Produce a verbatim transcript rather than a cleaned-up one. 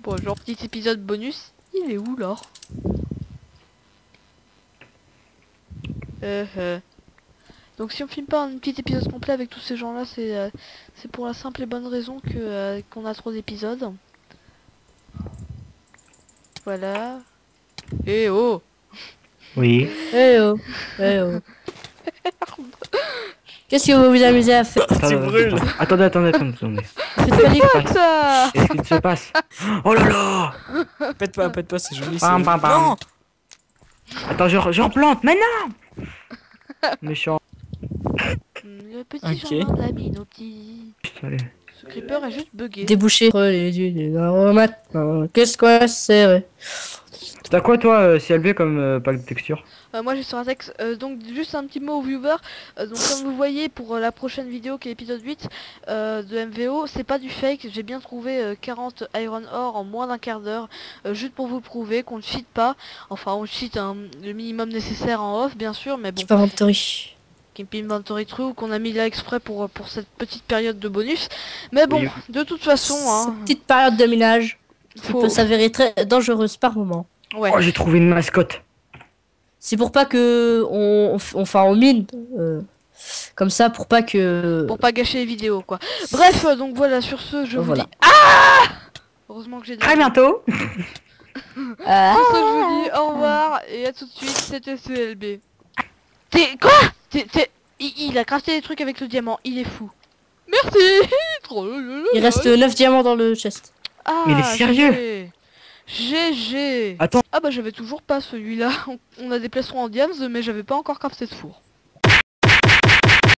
Bon, genre petit épisode bonus, il est où l'or? euh, euh. Donc si on filme pas un petit épisode complet avec tous ces gens-là, c'est euh, c'est pour la simple et bonne raison que euh, qu'on a trop d'épisodes. Voilà. Eh oh. Oui. Eh oh, eh oh. Qu'est-ce que vous vous amusez à faire? Attendez, brûles. attendez, attendez, attendez, attendez. Faites pas les Quoi ça? Qu'est-ce qu'il se passe? Oh là là! Pète pas, pète pas, c'est joli. Pam, pam, pam. Non. Attends, je, je replante, mais non! Méchant. Le petit Ok. jardin de la mine au petit. Allez. Ce creeper est juste bugué. déboucher les yeux des aromates. Qu'est-ce qu'on sert? T'as quoi toi, euh, C L B comme euh, pack de texture? Euh, moi j'ai sur un texte, euh, donc juste un petit mot aux viewers. Euh, donc comme vous voyez pour euh, la prochaine vidéo qui est l'épisode huit euh, de M V O, c'est pas du fake, j'ai bien trouvé euh, quarante iron ore en moins d'un quart d'heure, euh, juste pour vous prouver qu'on ne cheat pas. Enfin on cheat hein, le minimum nécessaire en off bien sûr, mais bon, Keep inventory. Keep Inventory True qu'on a mis là exprès pour, pour cette petite période de bonus. Mais bon, Oui. de toute façon, hein, Cette petite période de minage qui faut... peut s'avérer très dangereuse par moment. Ouais. Oh, j'ai trouvé une mascotte. C'est pour pas que on, on, enfin on mine euh, comme ça pour pas que. Pour pas gâcher les vidéos quoi. Bref, euh, donc voilà, sur ce, je Oh, vous voilà. dis... Ah heureusement que j'ai dit... Très bientôt. Ah. Sur ce, je vous dis au revoir et à tout de suite, c'était C L B. T'es... Quoi T'es... t'es- Il, il a crafté des trucs avec le diamant, il est fou. Merci. Il reste neuf diamants dans le chest. Ah, Mais il est sérieux. G G. Attends. Ah bah j'avais toujours pas celui-là. On- On a des placerons en diams, mais j'avais pas encore crafté de four.